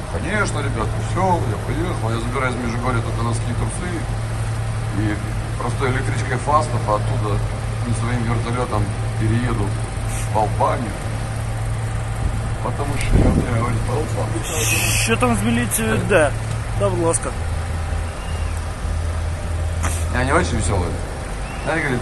Конечно, ребята, все, я поехал, я забираю из Межигорья только носки и трусы. И просто электричкой Фастов, а оттуда своим вертолетом перееду в Албанию. Потому що я говорю, Що там з міліцією йде? Да, будь ласка. Я не очень веселый. Она говорит,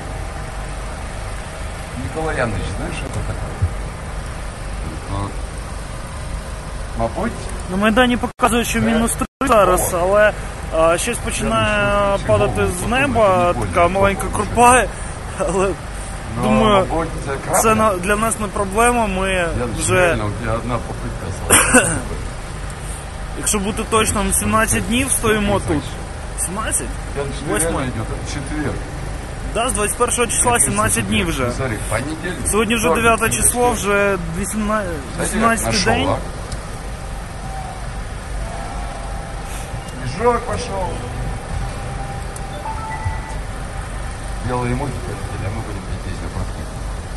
Николай Янович, знаешь, что это такое? Ну, мабуть. На Майдані показують, що мінус 3 зараз, але щось починає падати з неба, така маленька крупа, але думаю, це для нас не проблема, ми вже, якщо бути точним, 17 днів стоїмо тут. 17? 8? Четверг. Да, з 21 числа 17 днів вже. Сьогодні вже 9 число, вже 18 день. Снежок пошел. Белые мультики, а мы будем петь песню про книгу.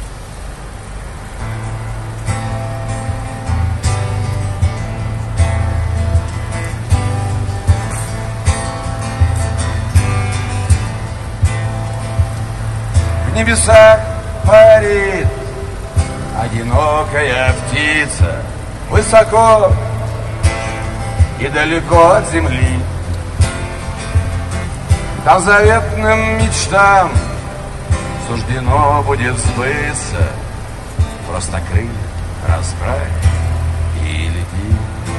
В небесах парит одинокая птица, высоко и далеко от земли. Там заветным мечтам суждено будет сбыться. Просто крылья расправь и лети.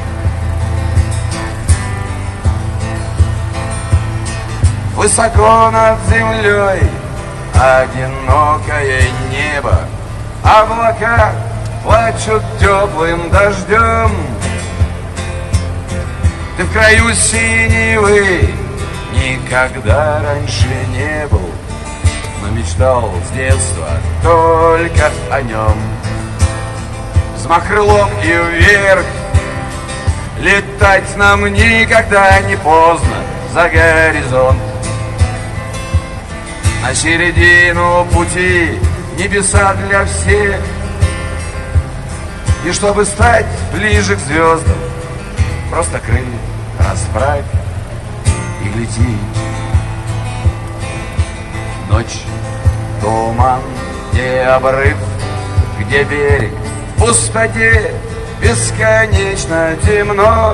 Высоко над землей одинокое небо, облака плачут теплым дождем. Ты в краю синевы никогда раньше не был, но мечтал с детства только о нем. Взмах крылом и вверх, летать нам никогда не поздно за горизонт. На середину пути небеса для всех, и чтобы стать ближе к звездам, просто крылья расправь и лети. Ночь, туман, где обрыв, где берег, в пустоте бесконечно темно.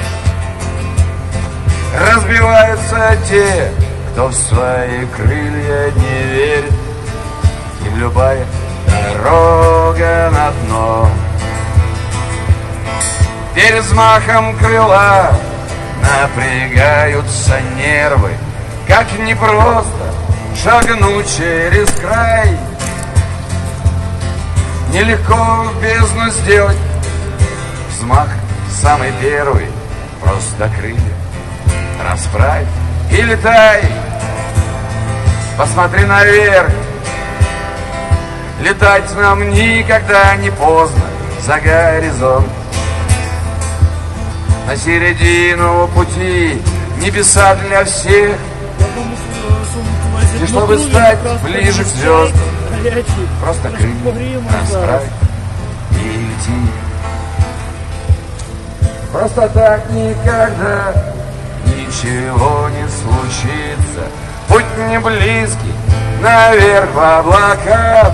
Разбиваются те, кто в свои крылья не верит, им любая дорога на дно. Перед взмахом крыла напрягаются нервы, как непросто шагнуть через край. Нелегко в бездну сделать взмах самый первый, просто крылья расправь и летай. Посмотри наверх, летать нам никогда не поздно за горизонт. На середину пути небеса для всех, и чтобы стать ближе к звездам, просто крылья расправь и лети. Просто так никогда ничего не случится. Путь не близкий, наверх в облака.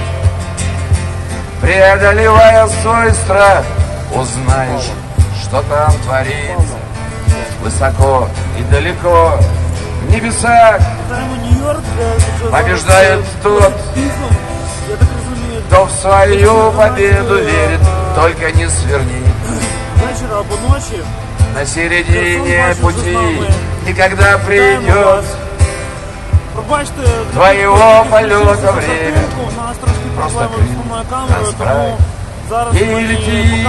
Преодолевая свой страх, узнаешь, что там творится. Высоко и далеко в небесах побеждает тот, кто в свою победу верит. Только не сверни на середине пути, и когда придет твоего полета время, просто крылья расправь и лети.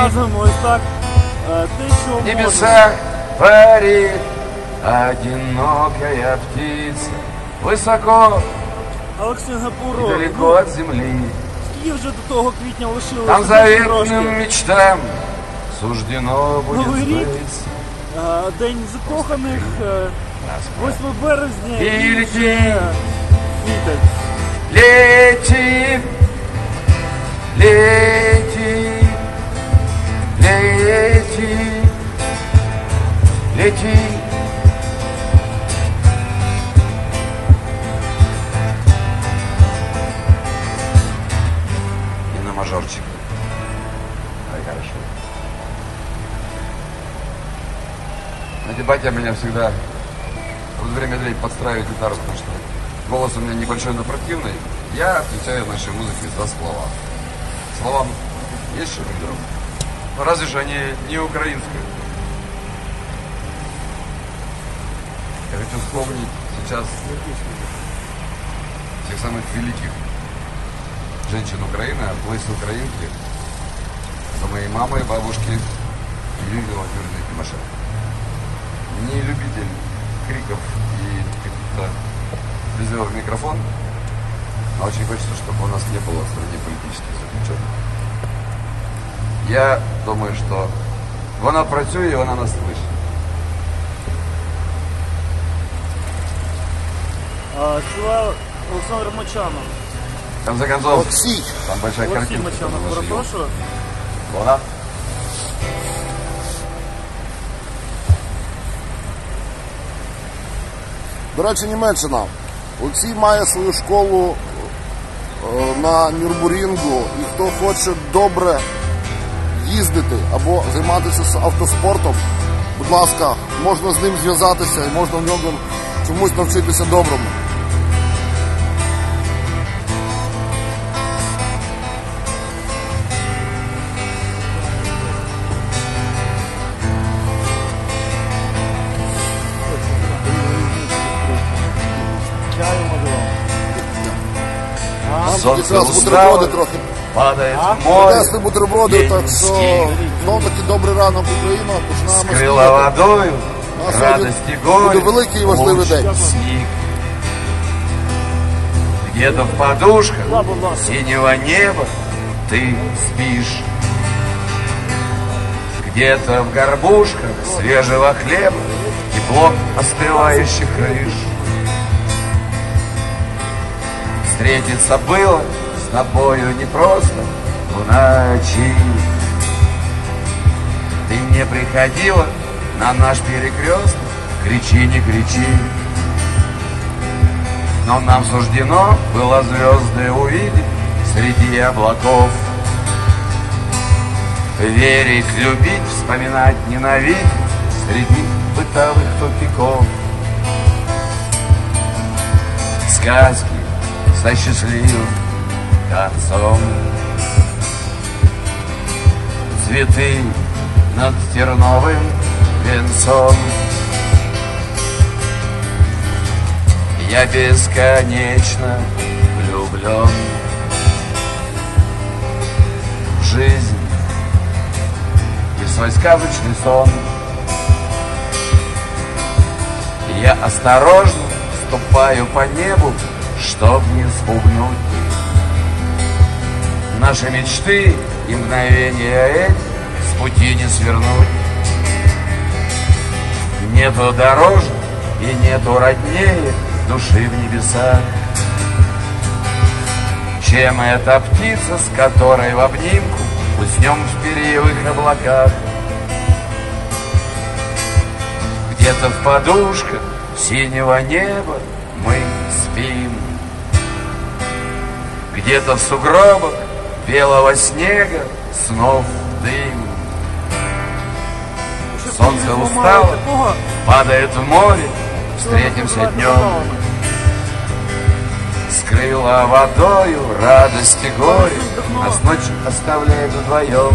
В небесах парит одинокая птица, высоко и далеко от земли. Там заветным мечтам суждено будет сбыться. День закоханих, 8 березня. И лети, лети, лети, лети. лети. И на мажорчик. Ай, хорошо. На дебате меня всегда вот время дрейф подстраивает гитару, потому что голос у меня небольшой, но противный. Я отвечаю в нашей музыке за слова. Словам есть что придумать? Ну разве же они не украинские? Я хочу вспомнить сейчас тех самых великих женщин Украины, Ларисы Украинки, за моей мамой, бабушки Юлии Владимировны Тимошенко. Не любитель криков и каких-то призывов в микрофон, но очень хочется, чтобы у нас не было в стране политических заключенных. Я думаю, что вона працює, вона нас слышит. Співав Олександр Мочанов. В конце концов, Олексій. там большая Олексій картинка. Мочанов, перепрошую. Вона. До речі, Німеччина. Олексій має свою школу на Нюрбурінгу, і хто хоче добре їздити або займатися автоспортом, будь ласка, можна з ним зв'язатися і можна в нього чомусь навчитися доброму. Солнце Якраз устало, бутерброди трохи. падает в море, Принесли бутерброди, так що Ленинский знов таки добрий ранок, Україна. Починаємо скрыла снідати. водою, А сьогодні радости буде горе, великий і важливий луч, день. снег. Где-то в подушках синего неба ты спишь. Где-то в горбушках свежего хлеба тепло остывающих крыш. Встретиться было с тобою непросто в ночи. Ты не приходила на наш перекресток, кричи, не кричи. Но нам суждено было звезды увидеть среди облаков. Верить, любить, вспоминать, ненавидеть среди бытовых тупиков. Сказки со счастливым концом. Цветы над терновым венцом. Я бесконечно влюблен в жизнь и в свой сказочный сон. Я осторожно ступаю по небу, чтоб не спугнуть наши мечты и мгновения эти с пути не свернуть. Нету дороже и нету роднее души в небесах, чем эта птица, с которой в обнимку уснем в перьевых облаках. Где-то в подушках синего неба мы спим, где-то в сугробах белого снега снов дым. Солнце устало, падает в море, встретимся днем. Скрыла водою радость и горе, нас ночь оставляет вдвоем.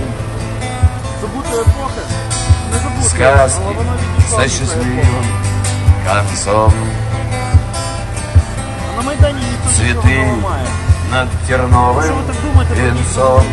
Сказки со счастливым концом. Цветы над терновым венцом.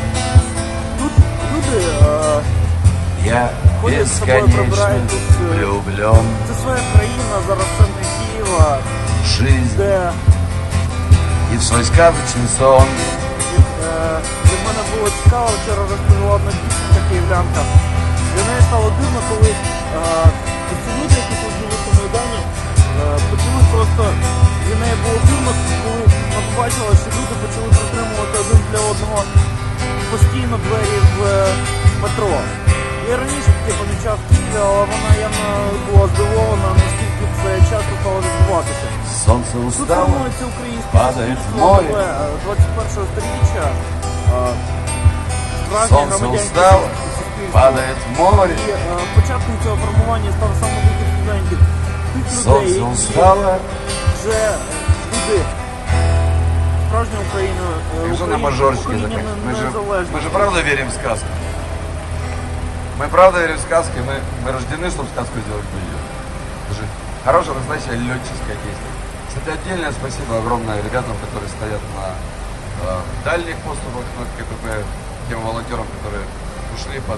Я бесконечно влюблен. Це своя країна, зараз в центрі Києва, В жизнь де и в свой сказочный сон. для мене було цікаво, вчора розповіла одна дівчинка київлянка. Для неї стало дивно, коли ці люди, які тут живуть у Майдані, почали просто, для неї було дивно, коли вона побачила, що люди почали притримувати один для одного постійно двері в метро. Я раніше таке помічав в Києві, інформацію, але вона явно була здивована, наскільки це часто стало відбуватися. Солнце Тут устало, формується українське падає в суспільство море. 21-го сторіччя, справжнє Солнце громадянське устало, суспільство. падает в море. І початком цього формування став саме вихід студентів. Тих людей, Солнце які устало. вже люди справжню Україну, Их же на мажорчике Україні заканчивают. незалежно. Мы же правда верим в сказки. Мы правда верим в сказки. Мы рождены, чтобы сказку сделать ее. Это же хорошая, настоящая летческая песня. Кстати, отдельное спасибо огромное ребятам, которые стоят на дальних поступах на КПП, тем волонтерам, которые ушли под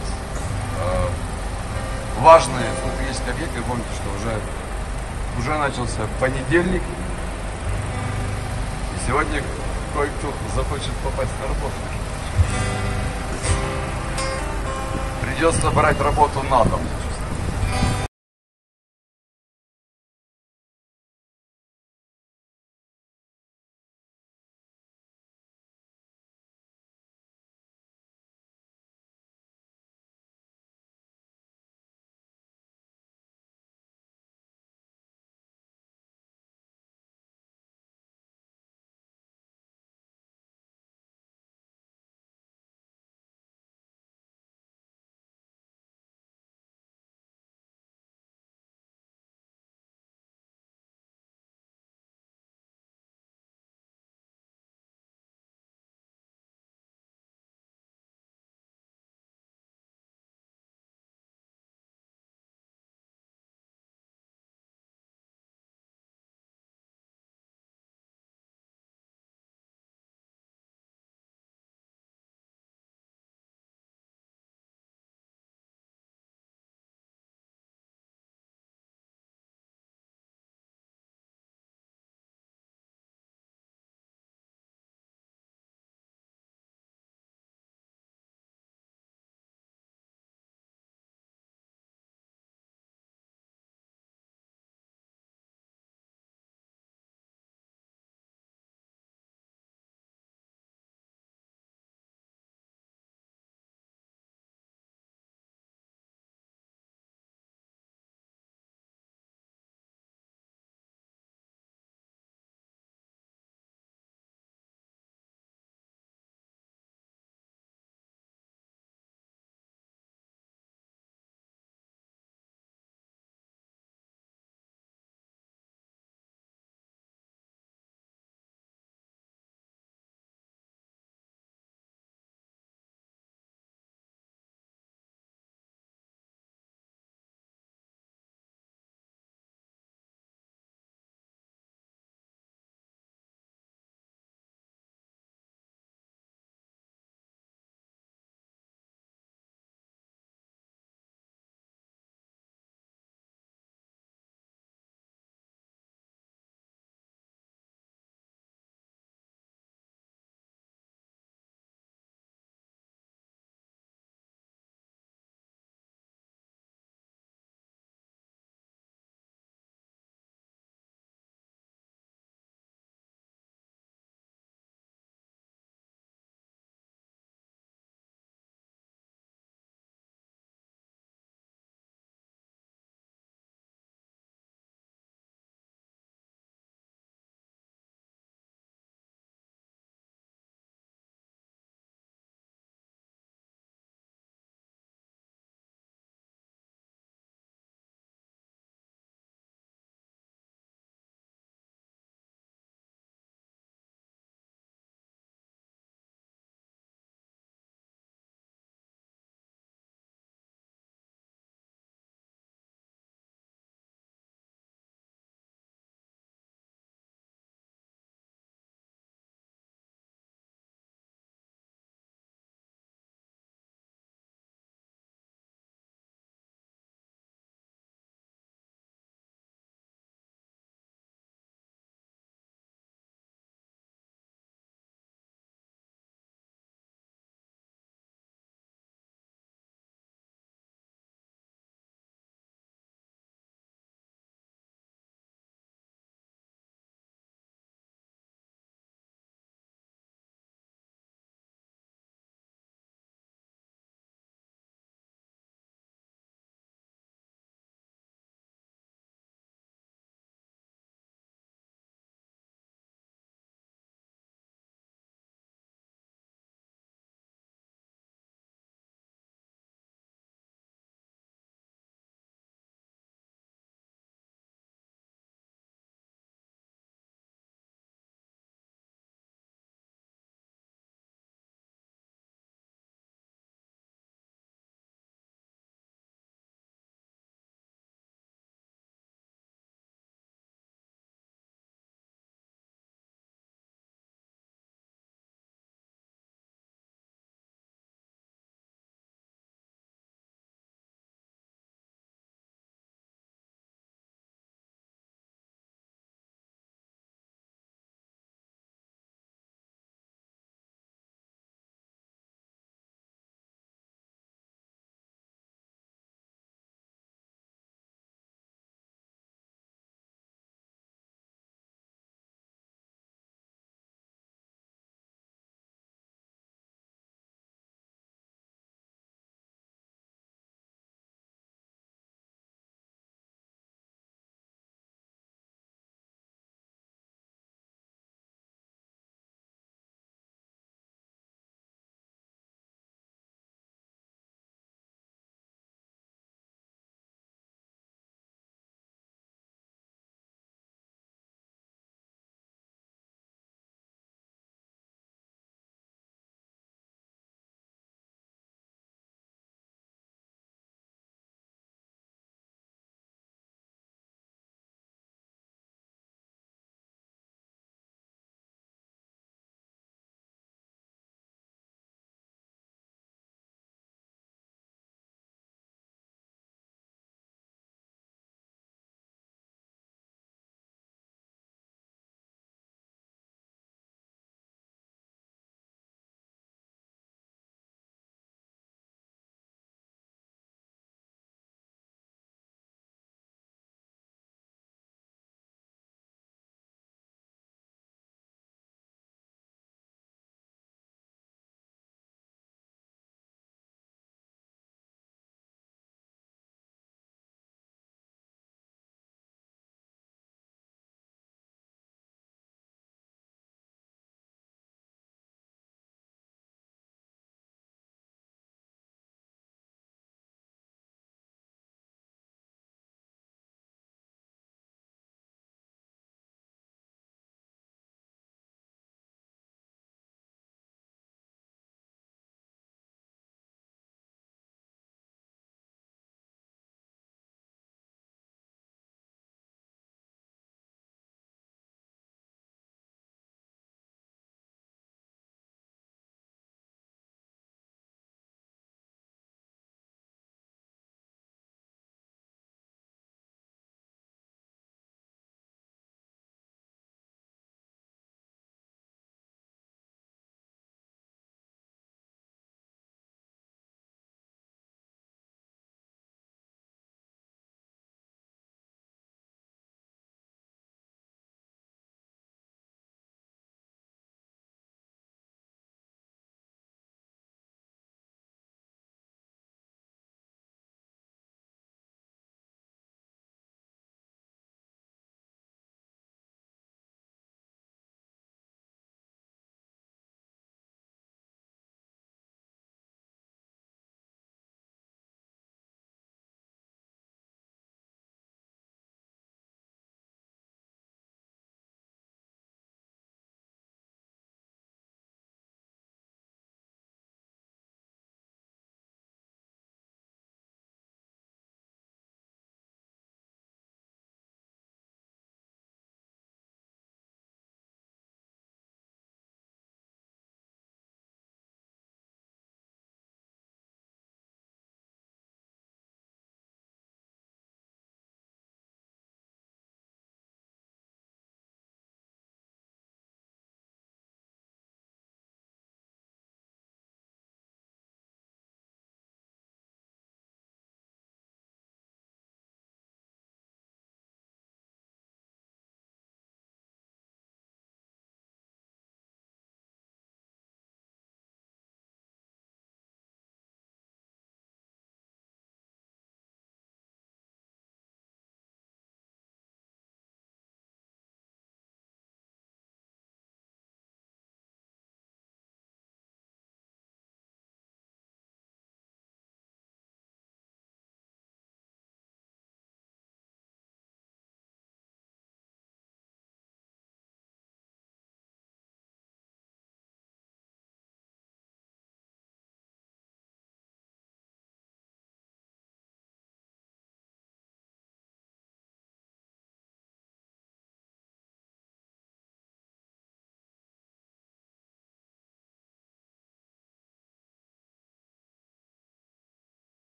важные стратегические объекты. Помните, что уже начался понедельник. И сегодня кое-кто захочет попасть на работу. Придется брать работу на дом.